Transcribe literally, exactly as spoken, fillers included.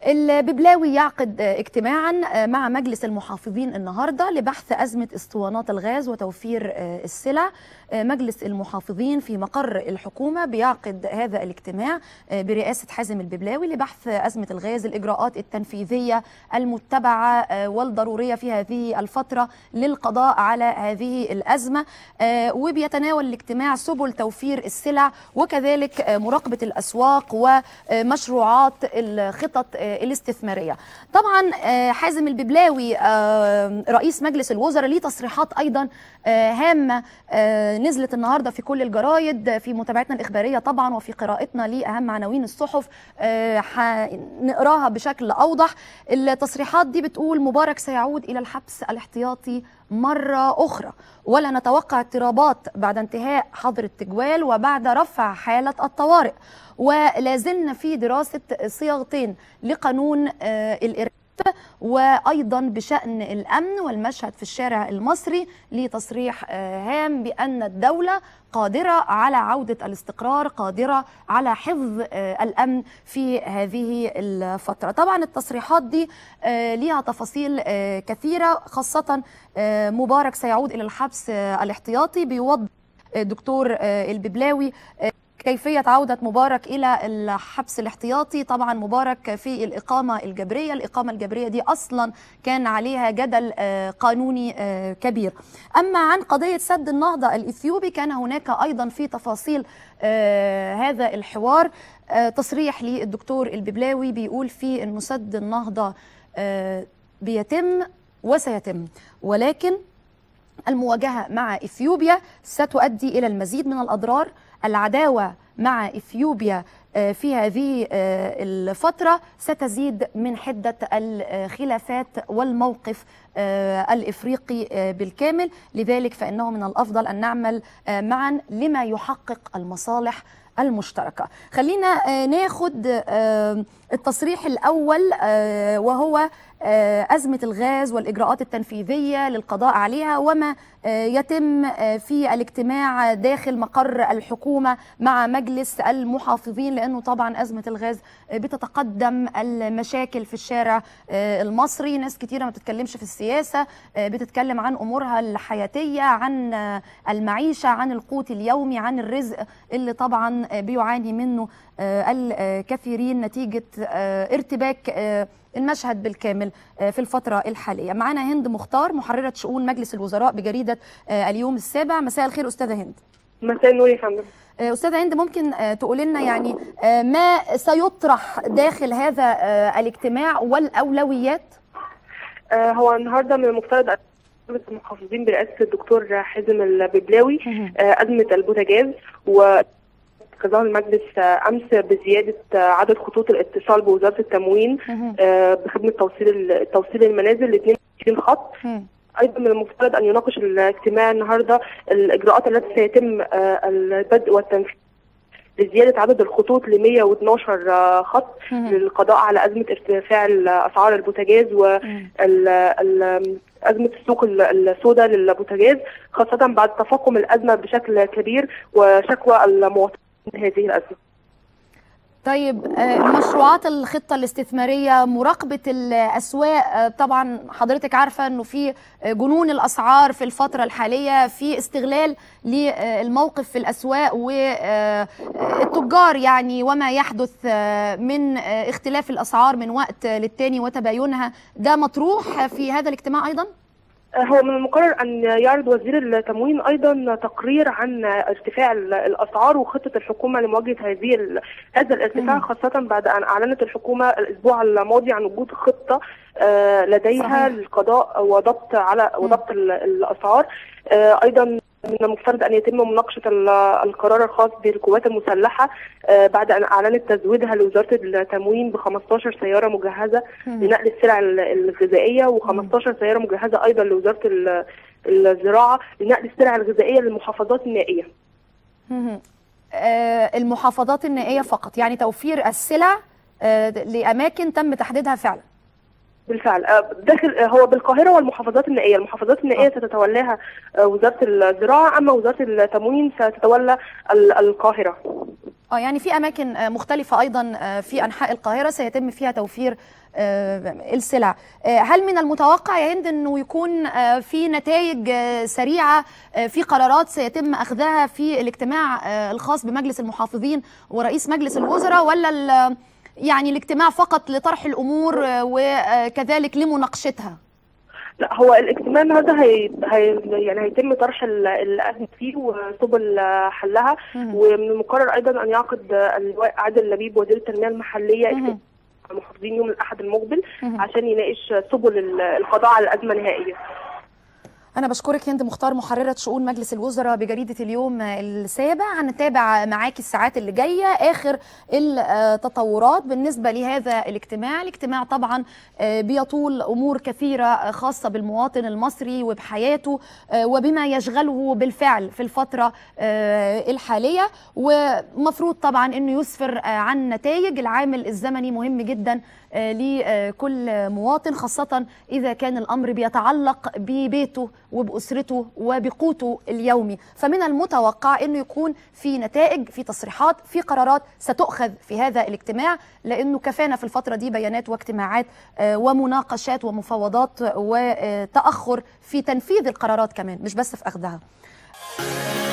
الببلاوي يعقد اجتماعا مع مجلس المحافظين النهارده لبحث أزمة اسطوانات الغاز وتوفير السلع. مجلس المحافظين في مقر الحكومة بيعقد هذا الاجتماع برئاسة حازم الببلاوي لبحث أزمة الغاز، الإجراءات التنفيذية المتبعة والضرورية في هذه الفترة للقضاء على هذه الأزمة، وبيتناول الاجتماع سبل توفير السلع وكذلك مراقبة الأسواق ومشروعات الخطط الاستثمارية. طبعا حازم الببلاوي رئيس مجلس الوزراء ليه تصريحات أيضا هامة نزلت النهارده في كل الجرايد في متابعتنا الإخبارية طبعا وفي قراءتنا لأهم عناوين الصحف، هنقراها بشكل أوضح. التصريحات دي بتقول: مبارك سيعود إلى الحبس الاحتياطي مرة أخرى، ولا نتوقع اضطرابات بعد انتهاء حظر التجوال وبعد رفع حالة الطوارئ، ولازلنا في دراسة صياغتين لقانون الإرهاب وأيضا بشأن الأمن والمشهد في الشارع المصري. لتصريح هام بأن الدولة قادرة على عودة الاستقرار، قادرة على حفظ الأمن في هذه الفترة. طبعا التصريحات دي ليها تفاصيل كثيرة، خاصة مبارك سيعود إلى الحبس الاحتياطي. بيوضح الدكتور الببلاوي كيفية عودة مبارك إلى الحبس الاحتياطي. طبعا مبارك في الإقامة الجبرية، الإقامة الجبرية دي أصلا كان عليها جدل قانوني كبير. أما عن قضية سد النهضة الإثيوبي، كان هناك أيضا في تفاصيل هذا الحوار تصريح للدكتور الببلاوي بيقول فيه أن سد النهضة بيتم وسيتم، ولكن المواجهة مع إثيوبيا ستؤدي إلى المزيد من الأضرار. العداوة مع إثيوبيا في هذه الفترة ستزيد من حدة الخلافات والموقف الإفريقي بالكامل، لذلك فإنه من الأفضل أن نعمل معا لما يحقق المصالح المشتركة. خلينا ناخد التصريح الأول وهو أزمة الغاز والإجراءات التنفيذية للقضاء عليها وما يتم في الاجتماع داخل مقر الحكومة مع مجلس المحافظين، لأنه طبعا أزمة الغاز بتتقدم المشاكل في الشارع المصري. ناس كتيرة ما بتتكلمش في السياسة، بتتكلم عن أمورها الحياتية، عن المعيشة، عن القوت اليومي، عن الرزق اللي طبعا بيعاني منه الكثيرين نتيجة ارتباك المشهد بالكامل في الفترة الحالية. معنا هند مختار محررة شؤون مجلس الوزراء بجريدة اليوم السابع. مساء الخير أستاذة هند. مساء النور يا فندم. أستاذة هند، ممكن تقول لنا يعني ما سيطرح داخل هذا الاجتماع والأولويات؟ هو النهارده من المفترض مجلس المحافظين برئاسة الدكتور حازم الببلاوي أزمة البوتاجاز، و كظهر المجلس امس بزياده عدد خطوط الاتصال بوزاره التموين بخدمه توصيل توصيل المنازل ل اثنين وعشرين خط. ايضا من المفترض ان يناقش الاجتماع النهارده الاجراءات التي سيتم البدء والتنفيذ لزياده عدد الخطوط ل مئة واثني عشر خط للقضاء على ازمه ارتفاع اسعار البوتاجاز وال أزمة السوق السوداء للبوتاجاز، خاصة بعد تفاقم الأزمة بشكل كبير وشكوى المواطنين من هذه الأزمة. طيب، مشروعات الخطة الاستثمارية، مراقبة الأسواق، طبعا حضرتك عارفة أنه في جنون الأسعار في الفترة الحالية، في استغلال للموقف في الأسواق والتجار يعني وما يحدث من اختلاف الأسعار من وقت للتاني وتباينها، ده مطروح في هذا الاجتماع أيضا؟ هو من المقرر أن يعرض وزير التموين أيضا تقرير عن ارتفاع الأسعار وخطة الحكومة لمواجهة هذه هذا الارتفاع، خاصة بعد أن أعلنت الحكومة الأسبوع الماضي عن وجود خطة لديها للقضاء وضبط على وضبط الأسعار. أيضا من المفترض أن يتم مناقشة القرار الخاص بالقوات المسلحة بعد أن أعلنت تزويدها لوزارة التموين ب خمسة عشر سيارة مجهزة لنقل السلع الغذائية، وخمسة عشر سيارة مجهزة أيضا لوزارة الزراعة لنقل السلع الغذائية للمحافظات النائية. المحافظات النائية فقط، يعني توفير السلع لأماكن تم تحديدها فعلا. بالفعل داخل هو بالقاهره والمحافظات النائيه، المحافظات النائيه ستتولاها وزاره الزراعه، اما وزاره التموين ستتولى القاهره. اه يعني في اماكن مختلفه ايضا في انحاء القاهره سيتم فيها توفير السلع. هل من المتوقع يا هند انه يكون في نتائج سريعه في قرارات سيتم اخذها في الاجتماع الخاص بمجلس المحافظين ورئيس مجلس الوزراء، ولا يعني الاجتماع فقط لطرح الامور وكذلك لمناقشتها؟ لا، هو الاجتماع النهارده هي... هي... يعني هيتم طرح الأزمة فيه وسبل حلها، ومن المقرر ايضا ان يعقد اللواء عادل لبيب وزير التنميه المحليه المحافظين يوم الاحد المقبل عشان يناقش سبل القضاء على الازمه نهائيا. أنا بشكرك هند مختار، محررة شؤون مجلس الوزراء بجريدة اليوم السابع. هنتابع معاكي الساعات اللي جاية آخر التطورات بالنسبة لهذا الاجتماع. الاجتماع طبعا بيطول أمور كثيرة خاصة بالمواطن المصري وبحياته وبما يشغله بالفعل في الفترة الحالية، ومفروض طبعا أنه يسفر عن نتائج. العامل الزمني مهم جدا لكل مواطن، خاصة إذا كان الأمر بيتعلق ببيته وبأسرته وبقوته اليومي، فمن المتوقع أنه يكون في نتائج، في تصريحات، في قرارات ستؤخذ في هذا الاجتماع، لأنه كفانا في الفترة دي بيانات واجتماعات ومناقشات ومفاوضات وتأخر في تنفيذ القرارات كمان، مش بس في أخذها.